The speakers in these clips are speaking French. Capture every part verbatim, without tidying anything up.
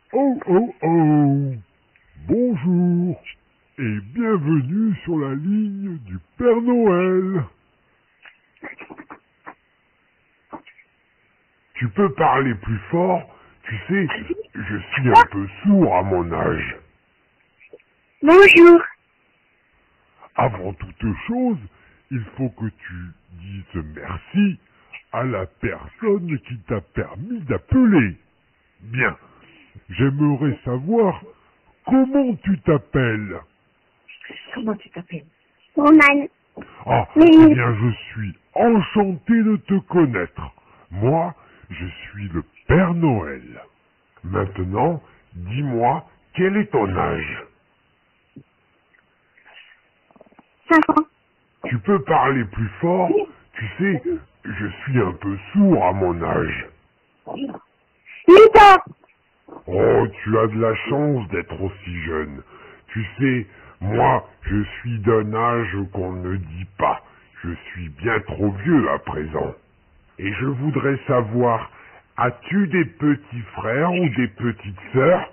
Oh oh oh! Bonjour et bienvenue sur la ligne du Père Noël. Tu peux parler plus fort? Tu sais, je suis un peu sourd à mon âge. Bonjour. Avant toute chose, il faut que tu dises merci à la personne qui t'a permis d'appeler. Bien, j'aimerais savoir comment tu t'appelles. Comment tu t'appelles? Roman. Ah, Oui. eh bien, je suis enchanté de te connaître. Moi, je suis le Père Noël. Maintenant, dis-moi, quel est ton âge? Cinq ans. Tu peux parler plus fort? Tu sais, je suis un peu sourd à mon âge. Huit ans. Oh, tu as de la chance d'être aussi jeune. Tu sais, moi, je suis d'un âge qu'on ne dit pas. Je suis bien trop vieux à présent. Et je voudrais savoir, as-tu des petits frères ou des petites sœurs?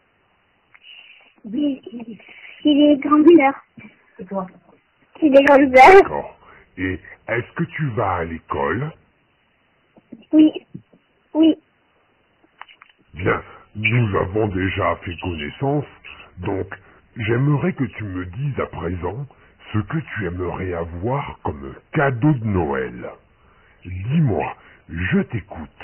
Oui. Il est grand douleur. Et toi? Il est grand douleur. D'accord. Et est-ce que tu vas à l'école? Oui. Oui. Bien, nous avons déjà fait connaissance, donc j'aimerais que tu me dises à présent ce que tu aimerais avoir comme cadeau de Noël. Dis-moi, je t'écoute.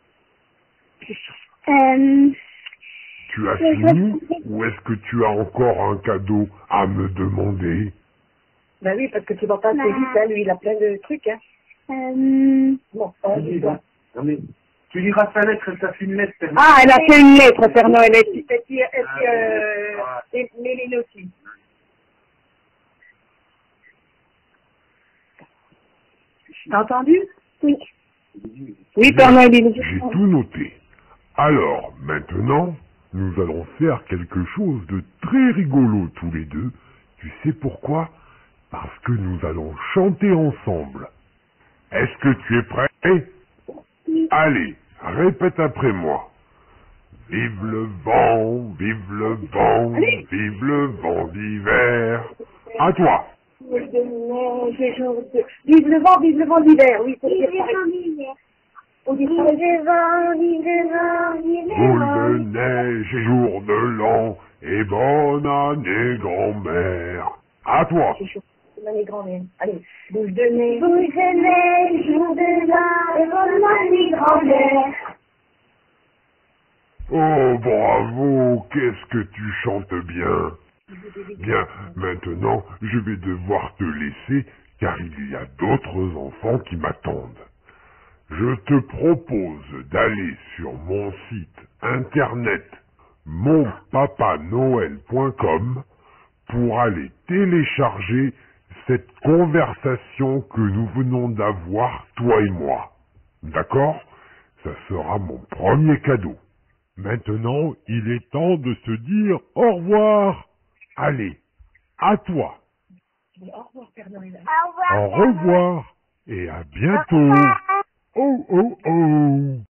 Euh... Tu as fini ou est-ce que tu as encore un cadeau à me demander? Ben oui, parce que tu vas pas assez vite, hein, lui, il a plein de trucs, hein. Euh... Bon, on y va. Non mais, tu liras sa lettre, elle t'a fait une lettre. Père Noël. Ah, elle a fait une lettre, Père Noël, et puis, et puis, et puis, euh, et Méline aussi. T'as entendu? Oui. Oui, Père Noël, il nous dit. J'ai tout noté. Alors, maintenant, nous allons faire quelque chose de très rigolo tous les deux. Tu sais pourquoi? Parce que nous allons chanter ensemble. Est-ce que tu es prêt? Allez, répète après moi. Vive le vent, vive le vent, vive le vent d'hiver. À toi. Vive le neige, et jour de- Vive le vent, vive le vent d'hiver, oui, faut dire pareil. On dit Vive pareil. le vent, vive le vent, vive le Boule vent. de neige et jour de l'an, et bonne année grand-mère. À toi. C'est chaud. C'est l'année grand-mère. Allez, boule de neige. Boule de neige, jour de l'an, et bonne année grand-mère. Oh, bravo, qu'est-ce que tu chantes bien. Bien, maintenant, je vais devoir te laisser, car il y a d'autres enfants qui m'attendent. Je te propose d'aller sur mon site internet mon papa noël point com pour aller télécharger cette conversation que nous venons d'avoir, toi et moi. D'accord? Ça sera mon premier cadeau. Maintenant, il est temps de se dire au revoir. Allez, à toi. Au revoir, Père Noël. Au revoir. Au revoir et à bientôt. Oh oh oh.